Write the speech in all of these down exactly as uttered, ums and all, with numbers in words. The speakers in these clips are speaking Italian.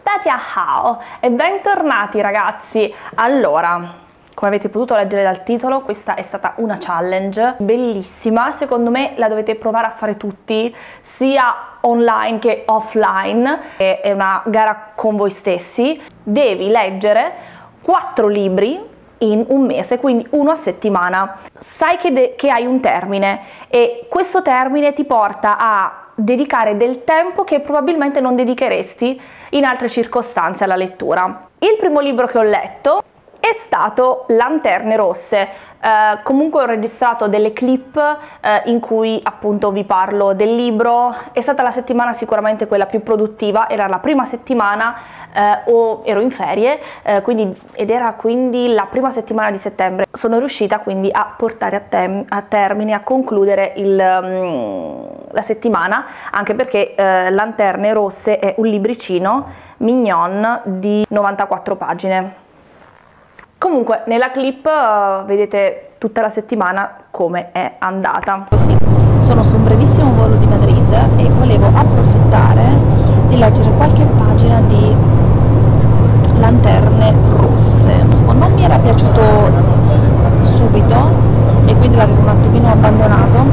Dajiahao e bentornati ragazzi. Allora, come avete potuto leggere dal titolo, questa è stata una challenge bellissima. Secondo me la dovete provare a fare tutti, sia online che offline. È una gara con voi stessi. Devi leggere quattro libri in un mese, quindi uno a settimana. Sai che, che hai un termine e questo termine ti porta a dedicare del tempo che probabilmente non dedicheresti in altre circostanze alla lettura. Il primo libro che ho letto è stato Lanterne Rosse. Eh, comunque ho registrato delle clip eh, in cui appunto vi parlo del libro. È stata la settimana sicuramente quella più produttiva, era la prima settimana, eh, o ero in ferie, eh, quindi, ed era quindi la prima settimana di settembre. Sono riuscita quindi a portare a, tem a termine, a concludere il, um, la settimana, anche perché eh, Lanterne Rosse è un libricino mignon di novantaquattro pagine. Comunque nella clip uh, vedete tutta la settimana come è andata. Sì, sono su un brevissimo volo di Madrid e volevo approfittare di leggere qualche pagina di Lanterne Rosse. Non mi era piaciuto subito e quindi l'avevo un attimino abbandonato.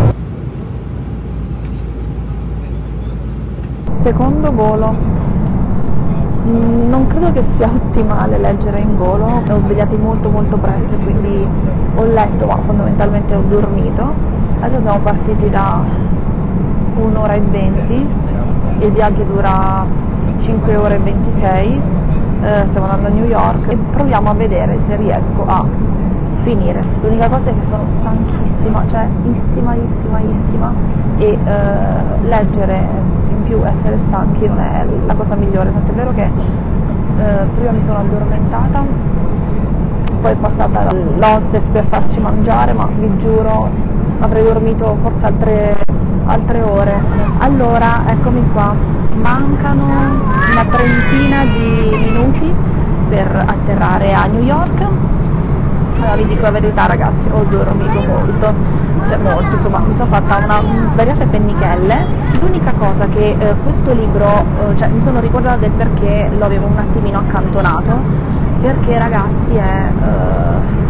Secondo volo. Non credo che sia ottimale leggere in volo, ne ho svegliati molto molto presto e quindi ho letto ma fondamentalmente ho dormito. Adesso siamo partiti da un'ora e venti, il viaggio dura cinque ore e ventisei, eh, stiamo andando a New York e proviamo a vedere se riesco a finire. L'unica cosa è che sono stanchissima, cioè issima, issima, issima e eh, leggere più essere stanchi non è la cosa migliore, tant'è vero che eh, prima mi sono addormentata, poi è passata l'hostess per farci mangiare, ma vi giuro avrei dormito forse altre, altre ore. Allora eccomi qua, mancano una trentina di minuti per atterrare a New York. Allora vi dico la verità ragazzi, ho dormito molto, cioè molto, insomma mi sono fatta una svariate pennichelle. L'unica cosa che eh, questo libro, eh, cioè mi sono ricordata del perché lo avevo un attimino accantonato, perché ragazzi è eh,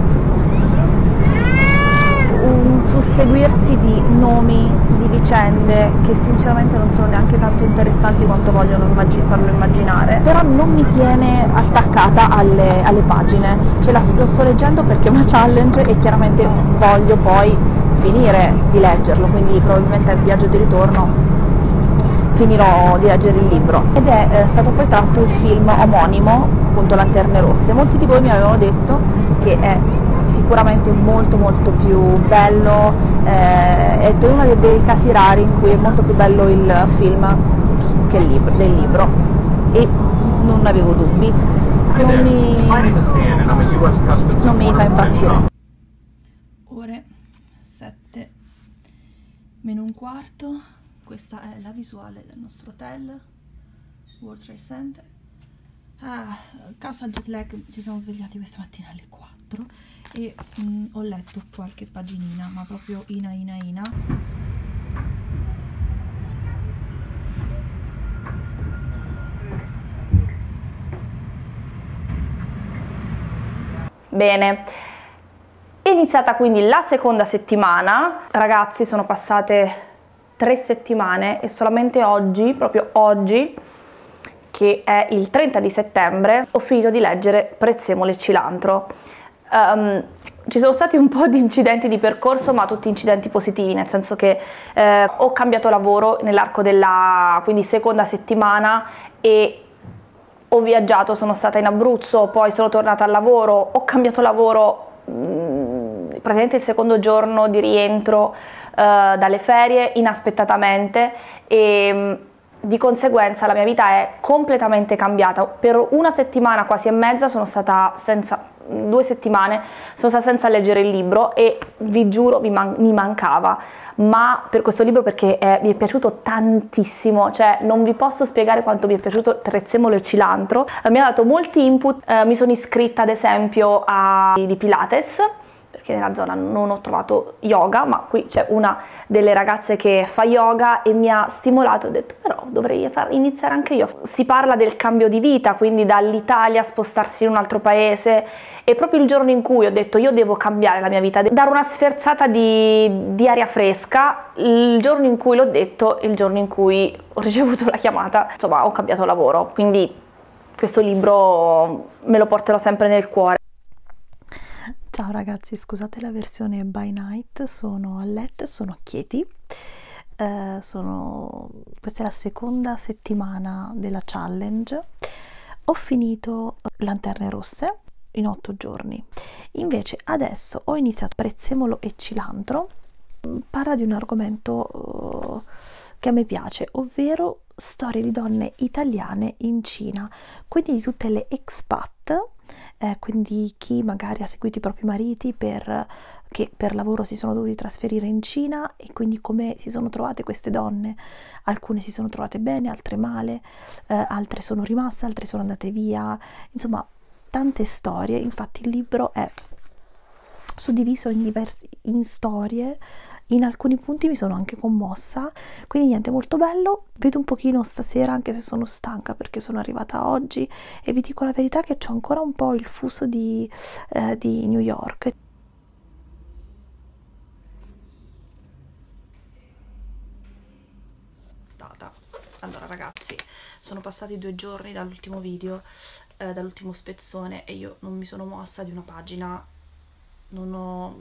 un susseguirsi di nomi, di vicende che sinceramente non sono neanche tanto interessanti quanto vogliono immagin farlo immaginare, però non mi tiene attaccata alle, alle pagine, ce la, lo sto leggendo perché è una challenge e chiaramente voglio poi finire di leggerlo, quindi probabilmente al viaggio di ritorno finirò di leggere il libro. Ed è eh, stato poi tratto il film omonimo, appunto Lanterne Rosse. Molti di voi mi avevano detto che è sicuramente molto molto più bello, eh, è uno dei, dei casi rari in cui è molto più bello il film che il libro, del libro, e non avevo dubbi, non mi, non mi fa impazzire. Ore sette meno un quarto, questa è la visuale del nostro hotel, World Trade Center. Ah, causa jet lag ci siamo svegliati questa mattina alle quattro e mh, ho letto qualche paginina, ma proprio ina ina ina. Bene, è iniziata quindi la seconda settimana. Ragazzi, sono passate tre settimane e solamente oggi, proprio oggi, che è il trenta di settembre, ho finito di leggere Prezzemolo e Cilantro. Um, ci sono stati un po' di incidenti di percorso, ma tutti incidenti positivi, nel senso che eh, ho cambiato lavoro nell'arco della quindi seconda settimana e ho viaggiato, sono stata in Abruzzo, poi sono tornata al lavoro, ho cambiato lavoro mh, praticamente il secondo giorno di rientro uh, dalle ferie, inaspettatamente, e mh, di conseguenza la mia vita è completamente cambiata. Per una settimana quasi e mezza sono stata senza, due settimane sono stata senza leggere il libro e vi giuro mi, man mi mancava, ma per questo libro perché è, mi è piaciuto tantissimo, cioè non vi posso spiegare quanto mi è piaciuto Prezzemolo e Cilantro. Eh, mi ha dato molti input, eh, mi sono iscritta ad esempio a di Pilates, perché nella zona non ho trovato yoga, ma qui c'è una delle ragazze che fa yoga e mi ha stimolato, ho detto però dovrei far, iniziare anche io. Si parla del cambio di vita, quindi dall'Italia spostarsi in un altro paese, e proprio il giorno in cui ho detto io devo cambiare la mia vita, dare una sferzata di, di aria fresca, il giorno in cui l'ho detto, il giorno in cui ho ricevuto la chiamata, insomma ho cambiato lavoro, quindi questo libro me lo porterò sempre nel cuore. Ciao ragazzi, scusate la versione by night, sono a letto e sono a Chieti. Eh, sono... Questa è la seconda settimana della challenge. Ho finito Lanterne Rosse in otto giorni. Invece adesso ho iniziato Prezzemolo e Cilantro. Parla di un argomento uh, che a me piace, ovvero storie di donne italiane in Cina, quindi di tutte le expat. Eh, quindi chi magari ha seguito i propri mariti per, che per lavoro si sono dovuti trasferire in Cina, e quindi come si sono trovate queste donne. Alcune si sono trovate bene, altre male, eh, altre sono rimaste, altre sono andate via, insomma tante storie. Infatti il libro è suddiviso in diversi in storie. In alcuni punti mi sono anche commossa, quindi niente, molto bello. Vedo un pochino stasera, anche se sono stanca perché sono arrivata oggi, e vi dico la verità che c'ho ancora un po' il fuso di, eh, di New York. Stata. Allora ragazzi, sono passati due giorni dall'ultimo video, eh, dall'ultimo spezzone, e io non mi sono mossa di una pagina, non ho...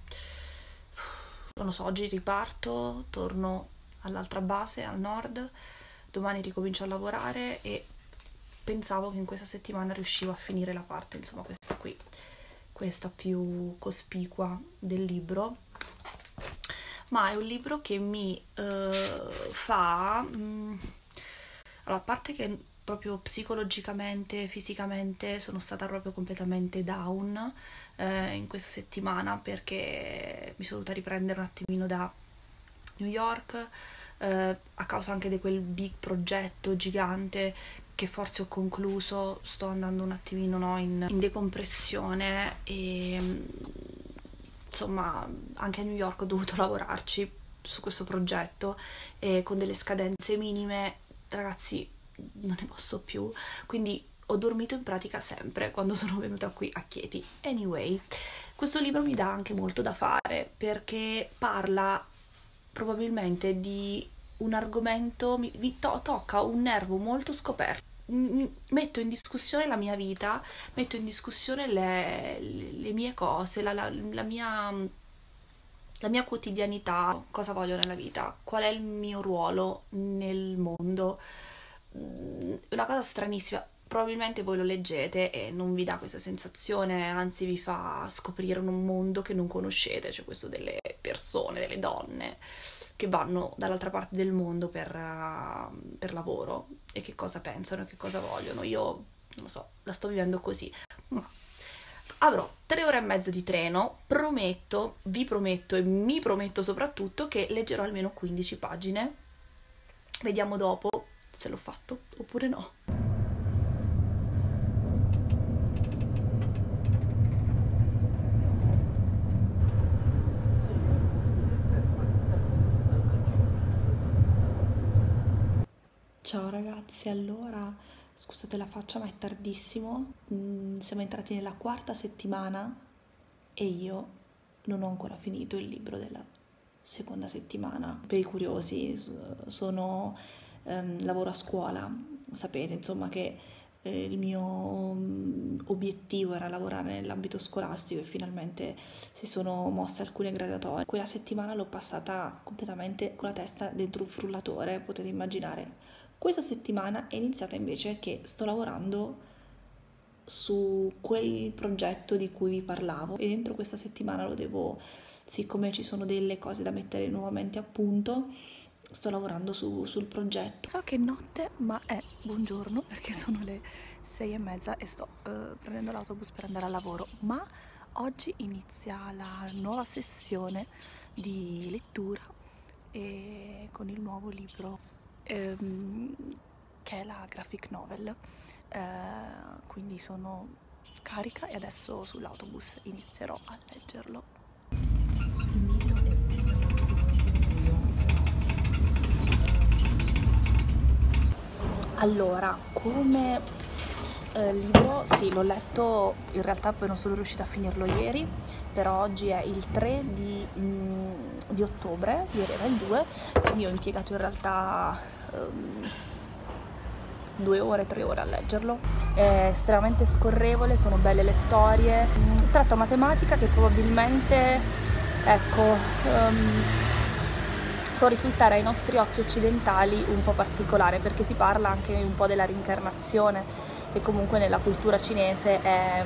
non lo so, oggi riparto, torno all'altra base, al nord, domani ricomincio a lavorare e pensavo che in questa settimana riuscivo a finire la parte, insomma questa qui, questa più cospicua del libro, ma è un libro che mi uh, fa... Mh, allora, a parte che proprio psicologicamente, fisicamente sono stata proprio completamente down eh, in questa settimana, perché mi sono dovuta riprendere un attimino da New York eh, a causa anche di quel big progetto gigante che forse ho concluso. Sto andando un attimino no, in, in decompressione e insomma anche a New York ho dovuto lavorarci su questo progetto e con delle scadenze minime, ragazzi, non ne posso più, quindi ho dormito in pratica sempre quando sono venuta qui a Chieti. Anyway, questo libro mi dà anche molto da fare, perché parla probabilmente di un argomento, mi, mi to tocca un nervo molto scoperto. M metto in discussione la mia vita, metto in discussione le, le, le mie cose, la, la, la mia... la mia quotidianità, cosa voglio nella vita, qual è il mio ruolo nel mondo. Una cosa stranissima, probabilmente voi lo leggete e non vi dà questa sensazione, anzi vi fa scoprire un mondo che non conoscete, cioè questo delle persone, delle donne che vanno dall'altra parte del mondo per, uh, per lavoro, e che cosa pensano e che cosa vogliono. Io non lo so, la sto vivendo così, ma avrò tre ore e mezzo di treno, prometto, vi prometto e mi prometto soprattutto che leggerò almeno quindici pagine. Vediamo dopo se l'ho fatto oppure no. Ciao ragazzi, allora scusate la faccia ma è tardissimo, mm, siamo entrati nella quarta settimana e io non ho ancora finito il libro della seconda settimana. Per i curiosi, sono, ehm, lavoro a scuola, sapete insomma che eh, il mio um, obiettivo era lavorare nell'ambito scolastico, e finalmente si sono mosse alcune graduatorie. Quella settimana l'ho passata completamente con la testa dentro un frullatore, potete immaginare. Questa settimana è iniziata invece che sto lavorando su quel progetto di cui vi parlavo, e dentro questa settimana lo devo, siccome ci sono delle cose da mettere nuovamente a punto, sto lavorando su, sul progetto. So che è notte, ma è buongiorno perché sono le sei e mezza e sto uh, prendendo l'autobus per andare al lavoro, ma oggi inizia la nuova sessione di lettura e con il nuovo libro ehm, che è la graphic novel. Uh, quindi sono carica e adesso sull'autobus inizierò a leggerlo. Allora, come eh, libro, sì, l'ho letto, in realtà poi non sono riuscita a finirlo ieri, però oggi è il tre di, mm, di ottobre, ieri era il due, quindi ho impiegato in realtà um, due ore, tre ore a leggerlo. È estremamente scorrevole, sono belle le storie, mm, tratta una tematica che probabilmente, ecco, um, può risultare ai nostri occhi occidentali un po' particolare, perché si parla anche un po' della reincarnazione, che comunque nella cultura cinese è,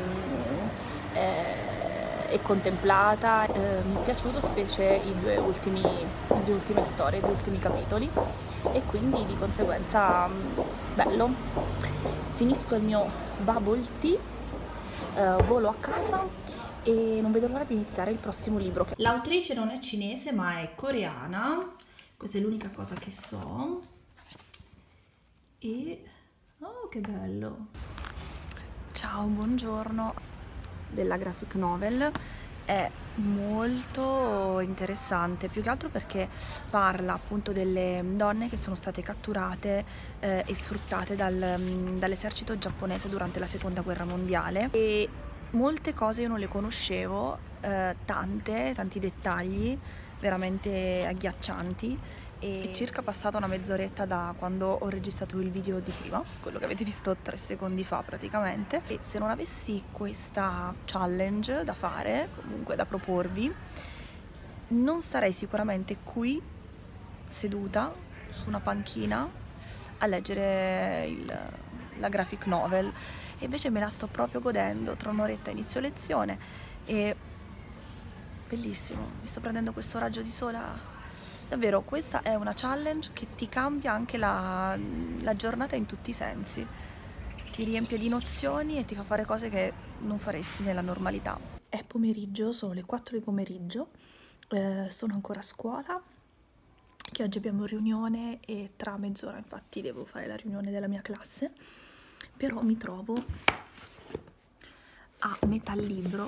è, è contemplata. Eh, mi è piaciuto specie i due ultimi, le due ultime storie, i due ultimi capitoli, e quindi di conseguenza bello. Finisco il mio bubble tea, eh, volo a casa e non vedo l'ora di iniziare il prossimo libro. L'autrice non è cinese ma è coreana, questa è l'unica cosa che so. E oh, che bello! Ciao, buongiorno. Della graphic novel è molto interessante, più che altro perché parla appunto delle donne che sono state catturate eh, e sfruttate dal, dall'esercito giapponese durante la seconda guerra mondiale, e molte cose io non le conoscevo, eh, tante, tanti dettagli veramente agghiaccianti. E è circa passata una mezz'oretta da quando ho registrato il video di prima, quello che avete visto tre secondi fa praticamente, e se non avessi questa challenge da fare, comunque da proporvi, non starei sicuramente qui seduta su una panchina a leggere il, la graphic novel, e invece me la sto proprio godendo. Tra un'oretta inizio lezione e bellissimo, mi sto prendendo questo raggio di sole. Davvero, questa è una challenge che ti cambia anche la, la giornata in tutti i sensi, ti riempie di nozioni e ti fa fare cose che non faresti nella normalità. È pomeriggio, sono le quattro di pomeriggio, eh, sono ancora a scuola, che oggi abbiamo riunione e tra mezz'ora infatti devo fare la riunione della mia classe, però mi trovo a metà libro.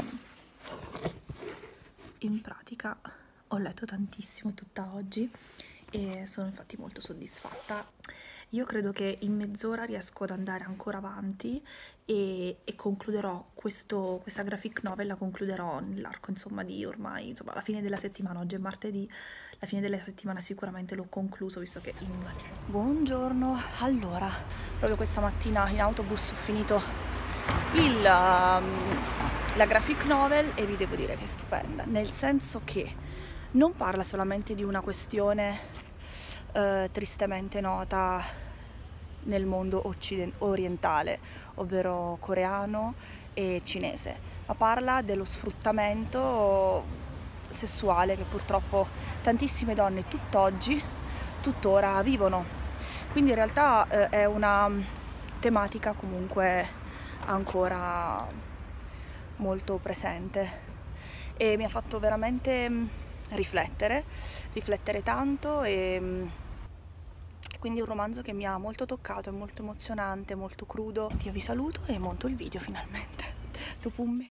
In pratica ho letto tantissimo tutta oggi e sono infatti molto soddisfatta. Io credo che in mezz'ora riesco ad andare ancora avanti e, e concluderò questo, questa graphic novel, la concluderò nell'arco insomma di ormai, insomma alla fine della settimana. Oggi è martedì, la fine della settimana sicuramente l'ho concluso, visto che in... Buongiorno, allora, proprio questa mattina in autobus ho finito il... Um, la graphic novel e vi devo dire che è stupenda, nel senso che non parla solamente di una questione eh, tristemente nota nel mondo orientale, ovvero coreano e cinese, ma parla dello sfruttamento sessuale che purtroppo tantissime donne tutt'oggi, tuttora vivono. Quindi in realtà eh, è una tematica comunque ancora molto presente e mi ha fatto veramente riflettere, riflettere tanto, e quindi è un romanzo che mi ha molto toccato, è molto emozionante, molto crudo. Io vi saluto e monto il video finalmente. Dopo un mese.